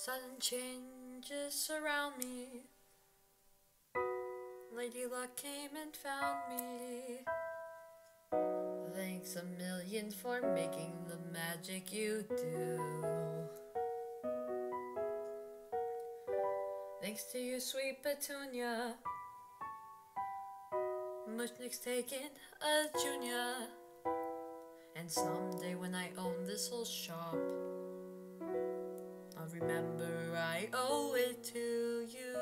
Sudden changes surround me. Lady Luck came and found me. Thanks a million for making the magic you do. Thanks to you, sweet Petunia. Mushnik's taken a junior. And someday when I own this whole shop, I'll remember I owe it to you.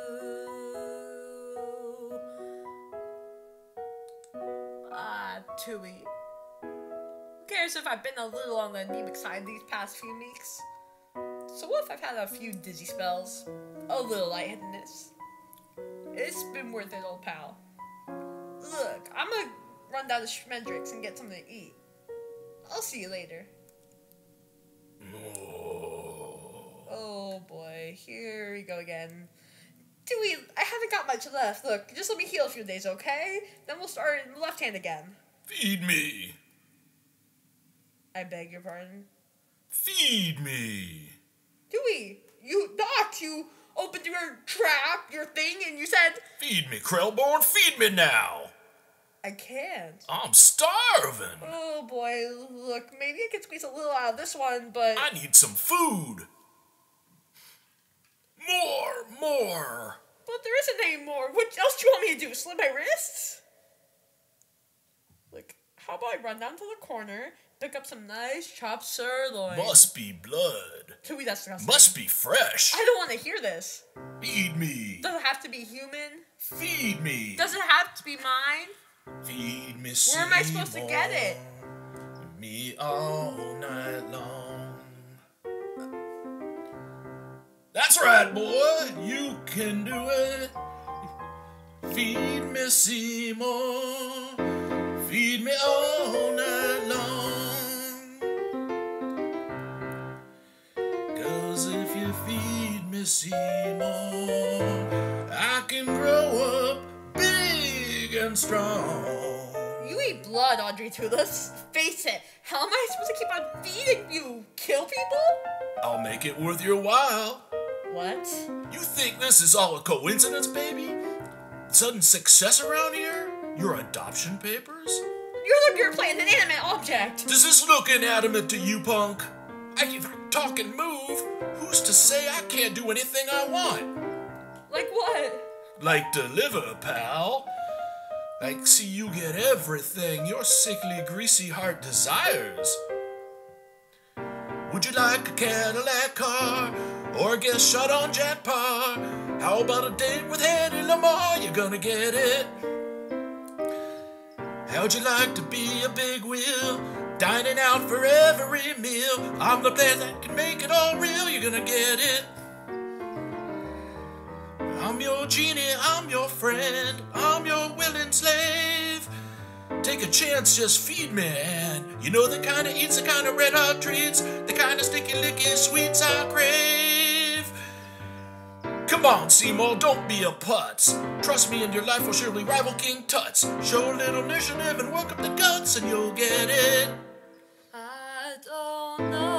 Tui. Who cares if I've been a little on the anemic side these past few weeks? So what if I've had a few dizzy spells? A little lightheadedness? It's been worth it, old pal. Look, I'm gonna run down to Schmendrick's and get something to eat. I'll see you later. Oh boy, here we go again. Dewey, I haven't got much left. Look, just let me heal a few days, okay? Then we'll start in the left hand again. Feed me. I beg your pardon? Feed me. Dewey, you opened your trap, your thing, and you said... Feed me, Krellborn, feed me now. I can't. I'm starving. Oh boy, look, maybe I can squeeze a little out of this one, but... I need some food. More. But there isn't any more. What else do you want me to do? Slit my wrists? Look, how about I run down to the corner, pick up some nice chopped sirloin. Must be blood. Dewey, that's disgusting. Must be fresh. I don't want to hear this. Feed me. Does it have to be human? Feed me. Does it have to be mine? Feed me, Where am I supposed to get it? Me all night long. That's right, boy. You can do it. Feed me, Seymour. Feed me all night long. 'Cause if you feed me, Seymour, I can grow up big and strong. You eat blood, Audrey 2. Let's face it. How am I supposed to keep on feeding you? Kill people? I'll make it worth your while. What? You think this is all a coincidence, baby? Sudden success around here? Your adoption papers? You're playing an inanimate object. Does this look inanimate to you, punk? I can talk and move. Who's to say I can't do anything I want? Like what? Like deliver, pal. Like see you get everything your sickly, greasy heart desires. Would you like a Cadillac car? Or get shot on Jack Parr? How about a date with Hedy Lamarr? You're gonna get it. How'd you like to be a big wheel? Dining out for every meal. I'm the plan that can make it all real. You're gonna get it. I'm your genie, I'm your friend. I'm your willing slave. Take a chance, just feed me, and you know the kind of eats, the kind of red hot treats, the kind of sticky, licky sweets I crave. Come on, Seymour, don't be a putz. Trust me and your life will surely rival King Tut's. Show a little initiative and work up the guts and you'll get it. I don't know.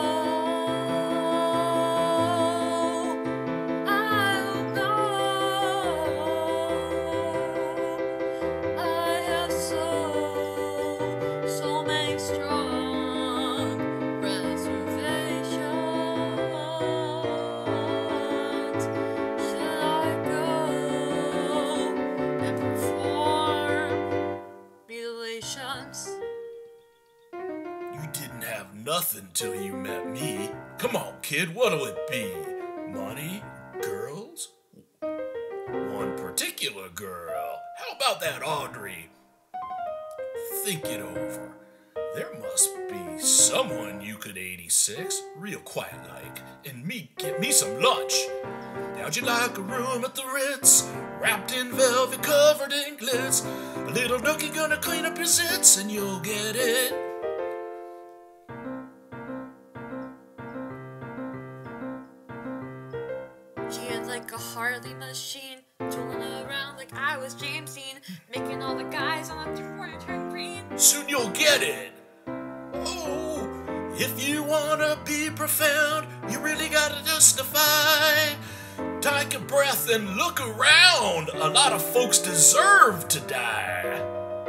Nothing till you met me. Come on, kid, what'll it be? Money? Girls? One particular girl. How about that Audrey? Think it over. There must be someone you could 86, real quiet like, and get me some lunch. How'd you like a room at the Ritz, wrapped in velvet, covered in glitz? A little nookie gonna clean up your zits, and you'll get it. Like a Harley machine, tooling around like I was James Dean, making all the guys on the corner turn green. Soon you'll get it. Oh, If you wanna be profound, you really gotta justify. Take a breath and look around. A lot of folks deserve to die.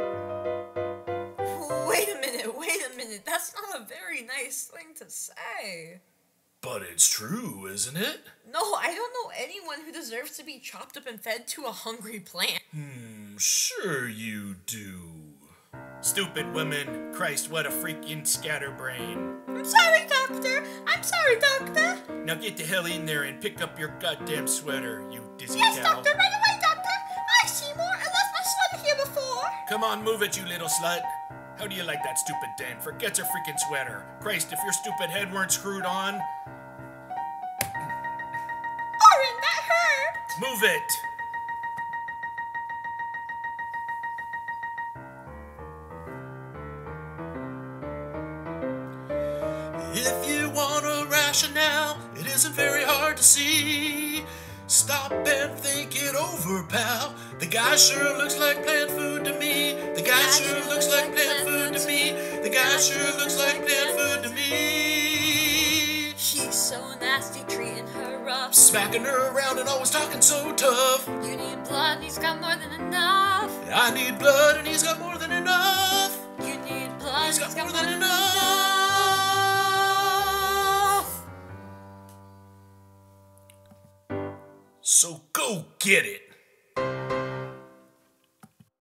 Wait a minute. That's not a very nice thing to say. But it's true, isn't it? No, I don't know anyone who deserves to be chopped up and fed to a hungry plant. Sure you do. Stupid women. Christ, what a freaking scatterbrain. I'm sorry, Doctor. Now get the hell in there and pick up your goddamn sweater, you dizzy Yes, cow. Doctor, right away, Doctor. Hi, Seymour. I left my sweater here before. Come on, move it, you little slut. How do you like that stupid Dan? Forget your freaking sweater. Christ, if your stupid head weren't screwed on. Orin, that hurt. Move it. If you want a rationale, it isn't very hard to see. Stop and think it over, pal. The guy sure looks like plant food to me. The guy sure looks like plant food to me. The guy sure looks like plant food to me. He's so nasty, treating her rough. Smacking her around and always talking so tough. You need blood, and he's got more than enough. I need blood and he's got more than enough. You need blood, He's and got more than enough. So go get it.